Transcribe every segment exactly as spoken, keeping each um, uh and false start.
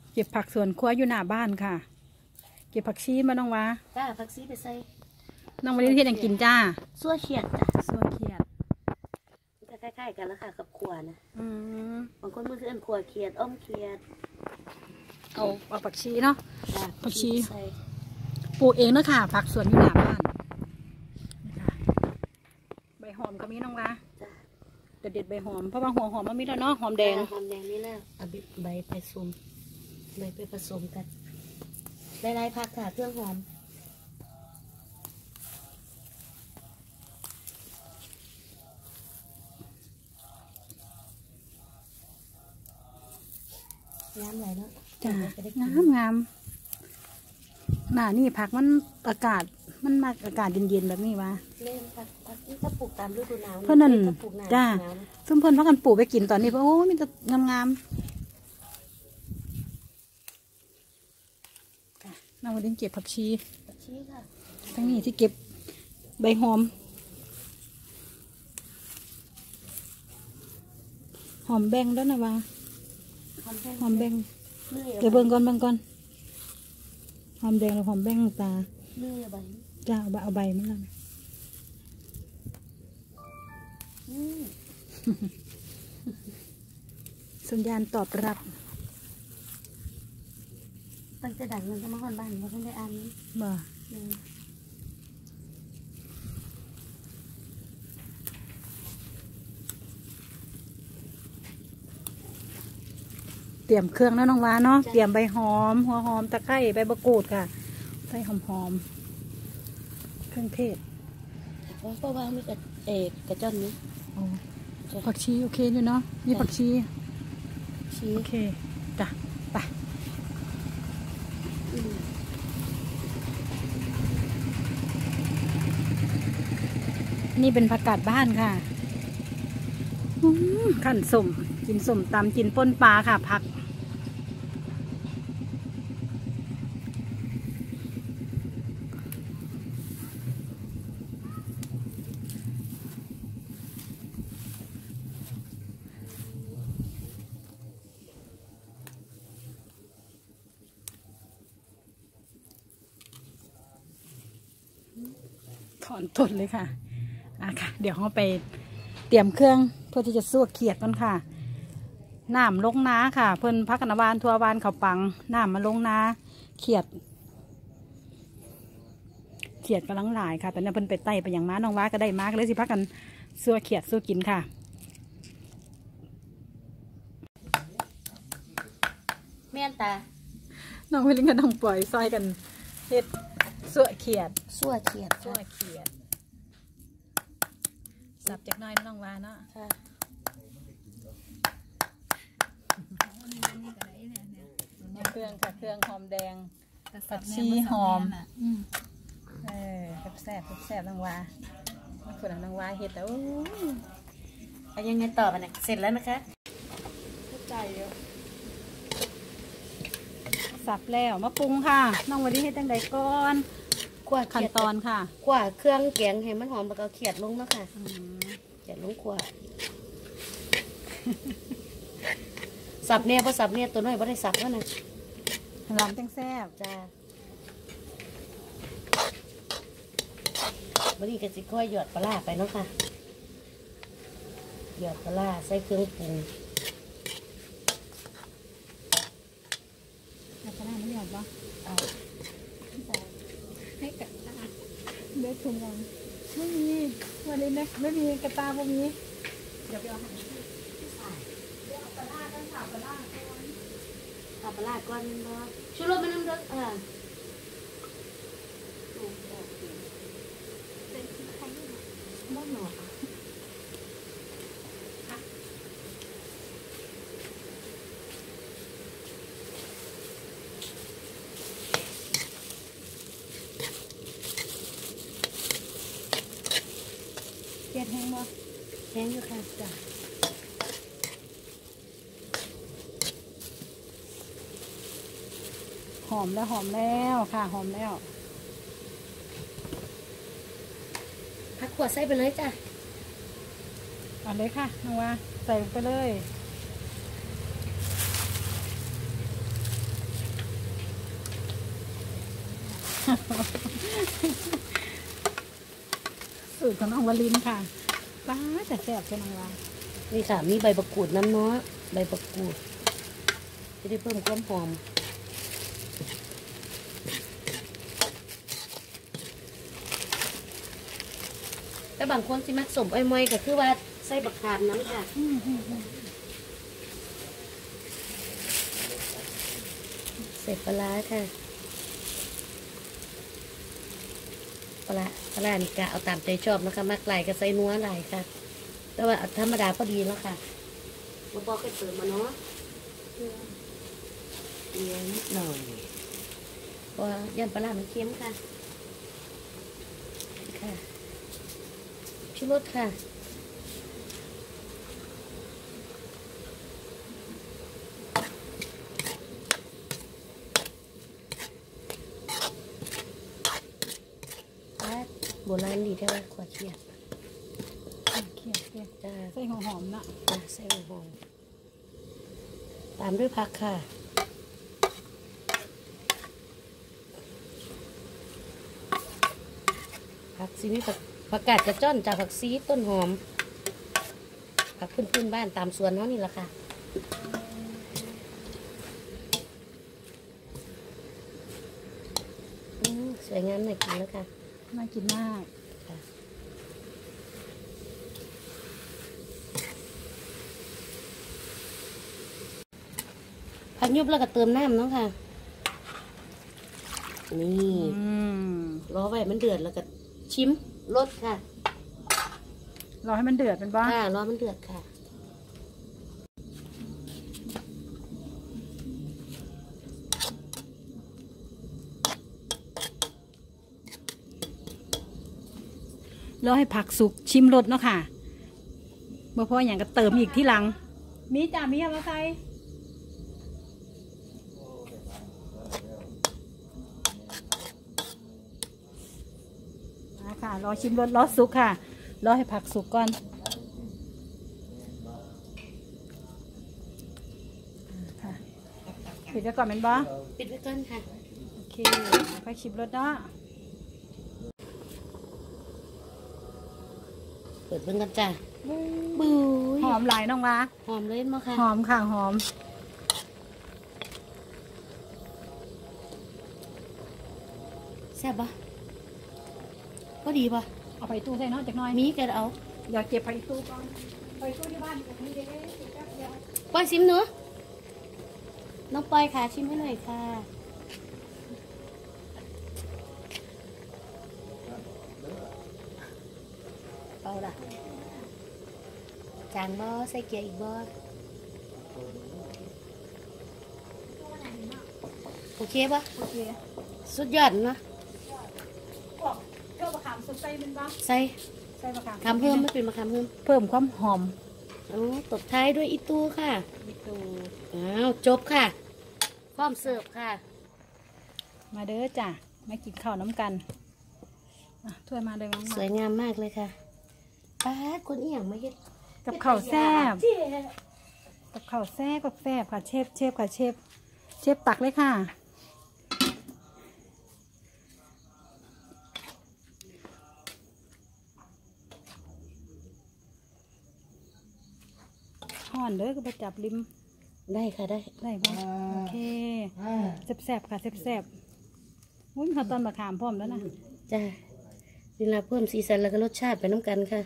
เก็บผักสวนครัวอยู่หน้าบ้านค่ะเก็บผักชีมาน้องวะจ้าผักชีไปใส่น้องวันนี้ที่ยังกินจ้าซั่วเขียดจ้ะซั่วเขียดจะคล้ายๆกันแล้วค่ะกับขวนะอืมบางคนมันคืออันขวเขียดอ้อมเขียดเอาเอาผักชีเนาะผักชีใส่ปลูกเองนะค่ะผักสวนอยู่หน้าบ้านใบหอมก็มีน้องวะเด็ดเด็ดใบหอมเพราะว่าหัวหอมมันมีแล้วเนาะหอมแดงหอมแดงนี่แล้วเอาใบไปซุ่มใบไปผสมกันหลายๆผักค่ะเครื่องหอมงามเลยเนาะจ้างามงามหน้านี่ผักมันอากาศมันมากอากาศเย็นๆแบบนี้วะเล่นผักผักที่ถ้าปลูกตามฤดูหนาวเพื่อนนั่นจ้าซุ่มเพื่อนพักกันปลูกไปกินตอนนี้เพราะโอ้มีแต่งามงามน้องวันนี้เก็บผักชีผักชีค่ะทั้งนี้ที่เก็บใบหอมหอมแบงแล้วนะวะหอมแบงเดี๋ยวเบิ่งก่อนเบิ่งก่อนหอมแดงแล้วหอมแบงตาเลื่อยใบจ้าเอาใบเอาใบมันละสัญญาณตอบรับตั้งแต่ดังมันจะมาคนบ้านมาเพิ่งได้อ่านบ่เตรียมเครื่องแล้วน้องวาเนาะเตรียมใบหอมหัวหอมตะไคร้ใบมะกรูดค่ะใส่หอมหอมเครื่องเทศเพราะว่ามีกระเอกกระจ้อนนี้ผักชีโอเคอยู่เนาะนี่ผักชีชีโอเคจ้ะไปนี่เป็นผักกาดบ้านค่ะขั้นส้มกินส้มตำกินป่นปลาค่ะผักถอนต้นเลยค่ะอ่ะค่ะเดี๋ยวเราไปเตรียมเครื่องเพื่อที่จะสู้เขียดกันค่ะน้ำลงน้าค่ะเพิ่นพักกันวานทัววานเขาปังน้ำมาลงน้าเขียดเขียดกำลังหลายค่ะแต่เนี่ยเพิ่นไปไต่ไปอย่างม้าน้องว้าก็ได้มากเลยสิพักกันสู้เขียดสู้กินค่ะแม่นตาน้องวิลิงกับน้องปล่อยซอยกันเฮ็ดสู้เขียดสู้เขียดสู้เขียดสับจากน้อยน้องวาเนาะเครื่องค่ะเครื่องหอมแดงผักชีหอมเออแซ่บแซ่บน้องวาคนน้องวาเห็ดแต่โอ้ยยังไงต่อไปเนี่ยเสร็จแล้วนะคะใจเยอะสับแล้วมาปรุงค่ะน้องวันนี้ให้ตั้งใดก่อนกว่าขั้นตอนค่ะกว่าเครื่องแกงให้มันหอมแล้วก็เขียดลงนะคะเขียดลงขวดสับเนี่ยพอสับเนี่ยตัวน้อยพอได้สับแล้วนะลำแตงแซ่บจ้าวันนี้ก็จะค่อยหยอดปลาไปเนาะค่ะหยอดปลาใส่เครื่องปรุงปลาไม่หยอดปะเอาให้กระตาเด็กถุงยังไม่มีวันนี้นะไม่มีกระตาพวกนี้เดี๋ยวไปเอาหางเอาปลากันค่ะปลาเอาปลาก้อนเนาะชูรสมันน้ำรสอ่าบ้านหนอกเก็ดแห้งบ่แห้งอยู่ค่ะจ้ะหอมแล้วหอมแล้วค่ะหอมแล้วผักขวดใส่ไปเลยจ้ะเอาเลยค่ะน้องว่าใส่ไปเลยสูตรของน้องวลินค่ะป้าแต่แซ่บใช่ไหมวะนี่ค่ะมีใบมะกรูดน้ำเนาะใบมะกรูดจะได้เพิ่มความหอมแต่บางคนสิมักสมอ้อยมอยก็คือว่าใส่บักขามน้ำค่ะใส่ปลาร้าค่ะปลาปลานี่กะเอาตามใจชอบนะคะมักไหลก็ใส่นัวไหลค่ะแต่ว่าธรรมดาพอดีแล้วค่ะมาบอกให้เติมมาเนาะเกลือนิดหน่อยเพราะยันปลาร้ามันเค็มค่ะค่ะชูรสค่ะโบราณดีแท้ว่าขวดเชียบเขียดเขียดจ้าใส่หัวหอมนะจ้าใส่หอมตามด้วยผักค่ะผักซีนี่ผักผักกาดกระจ้อนจากผักซีต้นหอมผักพื้นพื้นบ้านตามสวนเขานี่แหละค่ะสวยงามน่ากินแล้วค่ะน่ากินมากผักยุบแล้วก็เติมน้ำเนาะค่ะนี่อืมรอไว้มันเดือดแล้วก็ชิมรสค่ะรอให้มันเดือดเป็นบ้าค่ะรอมันเดือดค่ะรอให้ผักสุกชิมรสเนาะค่ะเมื่อพออย่างก็เติมอีกที่หลัง มีจ่ามีอะไรใส่มาค่ะรอชิมรสรอสุกค่ะรอให้ผักสุกก่อนค่ะปิดไว้ก่อนเป็นบ้าปิดไว้ก่อนค่ะโอเคค่อยชิมรสเนาะเปิดเบิ่งกันจ้ะบู๊ยหอมหลายน้องวะหอมเลยมั้งค่ะหอมค่ะหอมแซ่บปะก็ดีปะเอาไปตู้ใส่เนาะจากหน้อยมีแกเอาอยากเก็บไปตู้ก่อนไปตู้ที่บ้านกับนี่เด้แป๊บเดียวปอยชิมเนื้อะน้องปอยค่ะชิมให้หน่อยค่ะเอาล่ะจางบ่ใส่เกลืออีกบ่โอเคปะโอเคสุดยอดเนาะพวกเพิ่มมะขามสดใส่เป็นบ้าใส่ใส่มะขามคำเพิ่มไม่เป็นมะขามเพิ่มเพิ่มความหอมอ๋อตบท้ายด้วยอีตูค่ะมีตูอ้าวจบค่ะพร้อมเสิร์ฟค่ะมาเด้อจ้ะมากินข้าวน้ำกันอ่ะถ้วยมาเลยมั้งสวยงามมากเลยค่ะป้าดคนอีหยังมาเฮ็ดกับข้าวแซ่บเจ๊กับข้าวแซ่บกับแซ่บค่ะเชฟเชฟค่ะเชฟเชฟตักเลยค่ะห่อนเด้อก็ไปจับริมได้ค่ะได้ได้ปะโอเคแซ่บๆค่ะแซ่บๆอุ้ยข้าวต้นมะขามพร้อมแล้วนะจ้าเวลาเพิ่มสีสันแล้วก็รสชาติไปน้ำกันค่ะ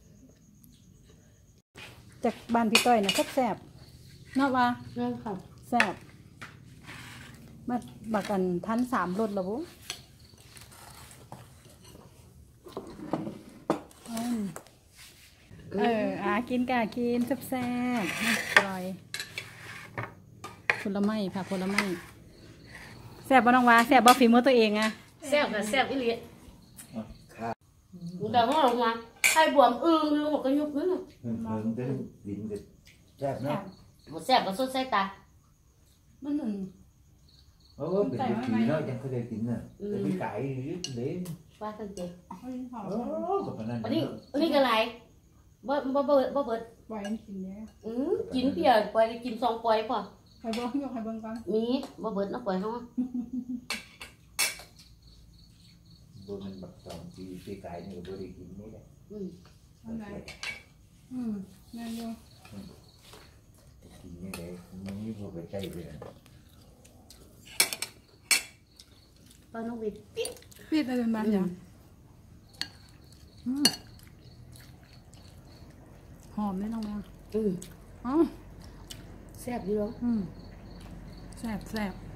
จากบ้านพี่ต้อยนะแซ่บๆเนอกว่านั่นค่ะแซ่บมาบักกันทันสามรสแล้วบุอืมเอออากินกะกินแซ่บๆไม่ปล่อยผลไม้ค่ะผลไม้แซ่บบ่น้องวาแซ่บบ่ฝีมือตัวเองอะแซ่บค่ะแซ่บอีหลีเดี๋ยวเรามาไข่บวมอึ้งลูกก็ยุบนึงเพิ่งเพิ่งได้ดินกับแซ่บเนาะหมดแซ่บก็สดใส่ตามันหนึ่งเออเป็นเด็กผีเนาะยังเคยได้กินน่ะแต่พี่ไก่ยึดเล่นว่าสังเกตเฮ้ยหอมโอ้กับมันนั่นอันนี้อันนี้ก็ไรบ่บ่บ่บ่เบิดปล่อยมันกินเนี้ยอืมกินเพียปล่อยกินสองปล่อยพอไข่เบิ้งยกไข่เบิ้งก่อนมีบ่เบิดนะปล่อยเฮาบนมันแบบสองปีปีไก่นี่ก็บริกินนี่แหละอืมอืมนั่นอยู่กินนี่เลยมันไม่พอไปใกล้เลยป้าน้องวิทย์ปิ๊ดปิดอะไรเป็นบ้านอย่างอืมหอมเลยน้องแมวอืมอ๋อแซ่บอยู่เนาะอืมแซ่บแซ่บ